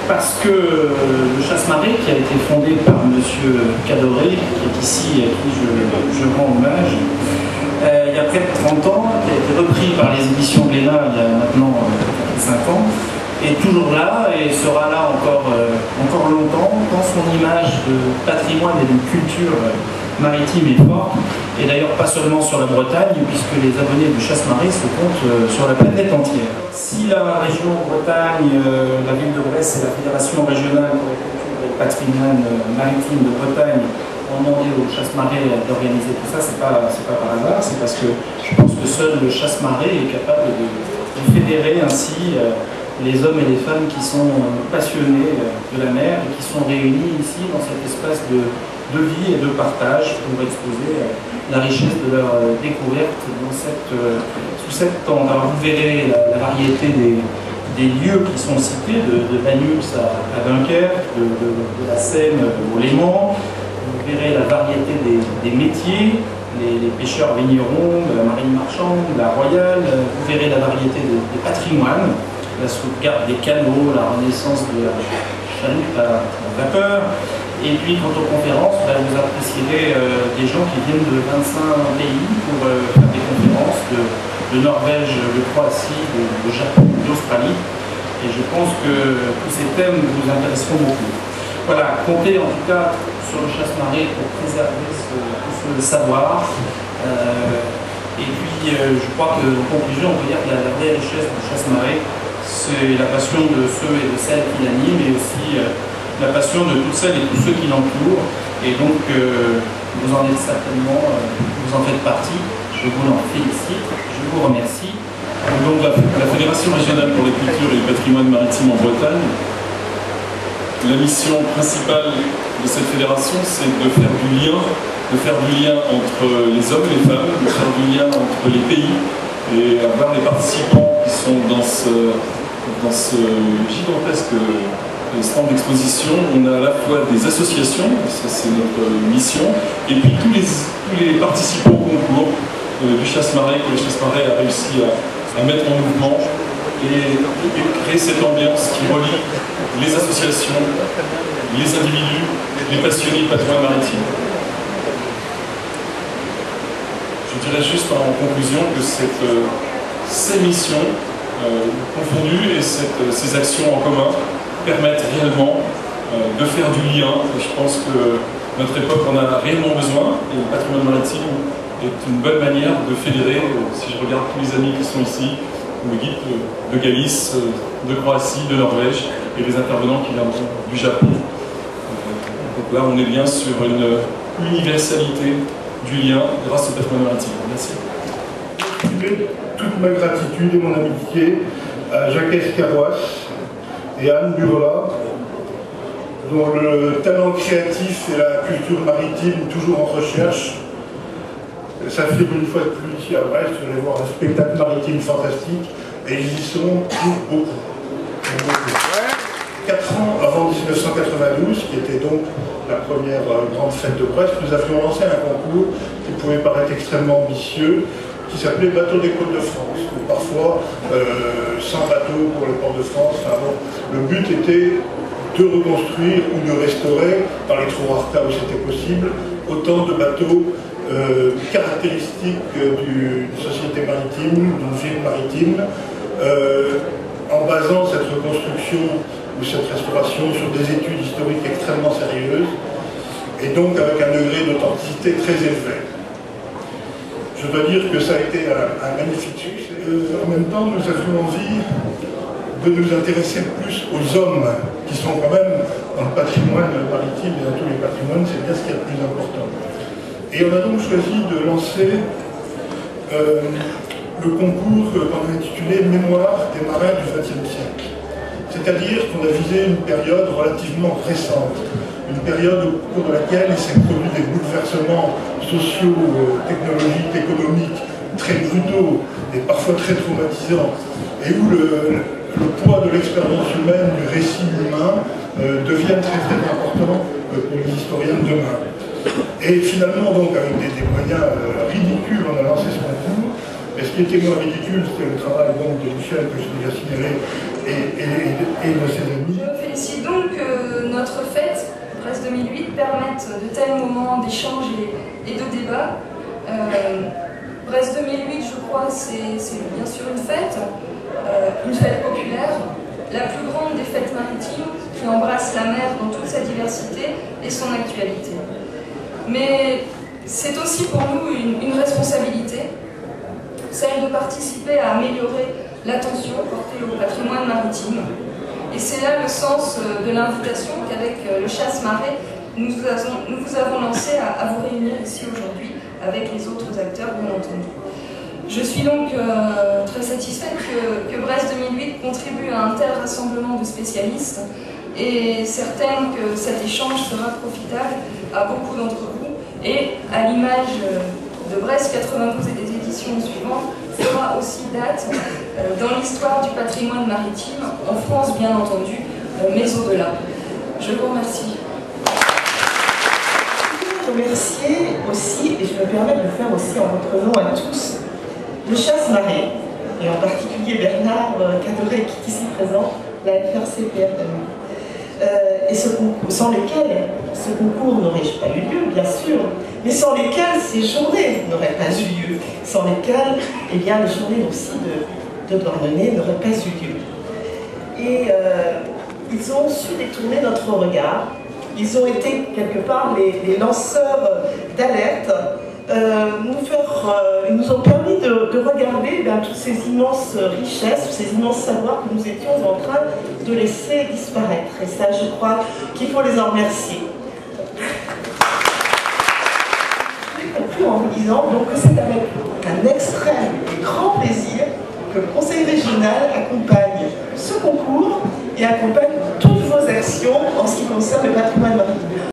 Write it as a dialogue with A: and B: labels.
A: Parce que le Chasse-Marée, qui a été fondé par M. Cadoré, qui est ici et à qui je rends hommage, il y a près de 30 ans, qui a été repris par les éditions Glénat il y a maintenant 5 ans, est toujours là et sera là encore longtemps, dans son image de patrimoine et de culture maritime et forte, et d'ailleurs pas seulement sur la Bretagne, puisque les abonnés du Chasse-Marée se comptent sur la planète entière. Si la région Bretagne, la ville de Brest et la Fédération régionale pour la culture et le patrimoine maritime de Bretagne ont demandé au Chasse-Marée d'organiser tout ça, c'est pas par hasard, c'est parce que je pense que seul le Chasse-Marée est capable de fédérer ainsi les hommes et les femmes qui sont passionnés de la mer et qui sont réunis ici dans cet espace de vie et de partage pour exposer la richesse de leur découverte sous cette tente. Alors vous verrez la variété des lieux qui sont cités, de Banyuls à Dunkerque, de la Seine au Léman. Vous verrez la variété des métiers, les pêcheurs vignerons, de la marine marchande, de la royale. Vous verrez la variété des patrimoines, la sauvegarde des canaux, la renaissance de la chaloupe à vapeur. Et puis, quant aux conférences, vous apprécierez des gens qui viennent de 25 pays pour faire des conférences de Norvège, de Croatie, de Japon, d'Australie. Et je pense que tous ces thèmes vous intéresseront beaucoup. Voilà, comptez en tout cas sur le Chasse-Marée pour préserver ce savoir. Et puis, je crois qu'en conclusion, on peut dire que la vraie richesse du Chasse-Marée, c'est la passion de ceux et de celles qui l'animent, mais aussi la passion de toutes celles et tous ceux qui l'entourent. Et donc, vous en êtes certainement, vous en faites partie. Je vous en félicite, je vous remercie.
B: Donc, la Fédération régionale pour la culture et le patrimoine maritime en Bretagne, la mission principale de cette fédération, c'est de faire du lien entre les hommes et les femmes, de faire du lien entre les pays, et avoir les participants qui sont dans ce gigantesque stand d'exposition. On a à la fois des associations, ça c'est notre mission, et puis tous les participants au concours du Chasse-Marée, que le Chasse-Marée a réussi à mettre en mouvement et créer cette ambiance qui relie les associations, les individus, les passionnés de patrimoine maritime. Je dirais juste en conclusion que ces missions confondues et ces actions en commun permettent réellement de faire du lien. Je pense que notre époque en a réellement besoin et le patrimoine maritime est une bonne manière de fédérer, si je regarde tous les amis qui sont ici, le guide de Galice, de Croatie, de Norvège et les intervenants qui viendront du Japon. Donc là, on est bien sur une universalité du lien grâce au patrimoine maritime. Merci.
C: Toute ma gratitude et mon amitié à Jacques Escarrois et Anne Buvola, dont le talent créatif et la culture maritime toujours en recherche. Ça fait une fois de plus ici à Brest, vous allez voir un spectacle maritime fantastique, et ils y sont pour beaucoup. 4 ans avant 1992, qui était donc la première grande fête de Brest, nous avions lancé un concours qui pouvait paraître extrêmement ambitieux, qui s'appelait Bateaux des Côtes de France, ou parfois 100 bateaux pour le port de France. Enfin, bon, le but était de reconstruire ou de restaurer, dans les trop rares cas où c'était possible, autant de bateaux caractéristiques d'une société maritime, d'une ville maritime, en basant cette reconstruction ou cette restauration sur des études historiques extrêmement sérieuses, et donc avec un degré d'authenticité très élevé. Je dois dire que ça a été un magnifique succès. En même temps, nous avions envie de nous intéresser plus aux hommes, qui sont quand même dans le patrimoine maritime et dans tous les patrimoines, c'est bien ce qui est le plus important. Et on a donc choisi de lancer le concours qu'on a intitulé « Mémoire des marins du XXe siècle ». C'est-à-dire qu'on a visé une période relativement récente, une période au cours de laquelle il s'est produit des bouleversements sociaux, technologiques, économiques, très brutaux et parfois très traumatisants, et où le poids de l'expérience humaine, du récit humain, devient très très important pour les historiens de demain. Et finalement, donc, avec des moyens ridicules, on a lancé ce concours. Et ce qui était moins ridicule, c'était le travail donc, de Michel, que j'ai déjà signalé, et de ses amis.
D: Je félicite permettent de tels moments d'échange et de débat. Brest 2008, je crois, c'est bien sûr une fête populaire, la plus grande des fêtes maritimes qui embrasse la mer dans toute sa diversité et son actualité. Mais c'est aussi pour nous une responsabilité, celle de participer à améliorer l'attention portée au patrimoine maritime. Et c'est là le sens de l'invitation qu'avec le Chasse-Marée, nous vous avons lancé à vous réunir ici aujourd'hui avec les autres acteurs, bien entendu. Je suis donc très satisfaite que Brest 2008 contribue à un tel rassemblement de spécialistes et certaine que cet échange sera profitable à beaucoup d'entre vous et, à l'image de Brest 92 et des éditions suivantes, fera aussi date dans l'histoire du patrimoine maritime, en France bien entendu, mais au-delà. Je vous remercie.
E: Je veux remercier aussi, et je me permets de le faire aussi en votre nom à tous, le Chasse-Marée, et en particulier Bernard Cadoré, qui est ici présent, la FRCPRM. Et sans lesquels ce concours n'aurait pas eu lieu, bien sûr, mais sans lesquels ces journées n'auraient pas eu lieu, sans lesquels, eh bien, les journées aussi de Douarnenez n'auraient pas eu lieu. Et ils ont su détourner notre regard, ils ont été quelque part les lanceurs d'alerte, ils nous ont permis de regarder toutes ces immenses richesses, ces immenses savoirs que nous étions en train de laisser disparaître. Et ça, je crois qu'il faut les en remercier. Je conclue en vous disant donc, que c'est avec un extrême et grand plaisir que le Conseil régional accompagne ce concours et accompagne toutes vos actions en ce qui concerne le patrimoine maritime.